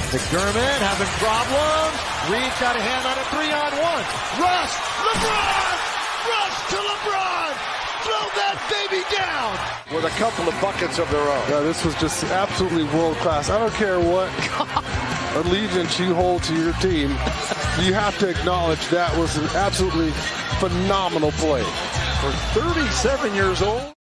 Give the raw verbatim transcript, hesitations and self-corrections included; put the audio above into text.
McDermott having problems. Reed's got a hand on a three-on-one. Rush! LeBron! Rush to LeBron! Throw that baby down! With a couple of buckets of their own. Yeah, this was just absolutely world-class. I don't care what allegiance you hold to your team. You have to acknowledge that was an absolutely phenomenal play. For thirty-seven years old.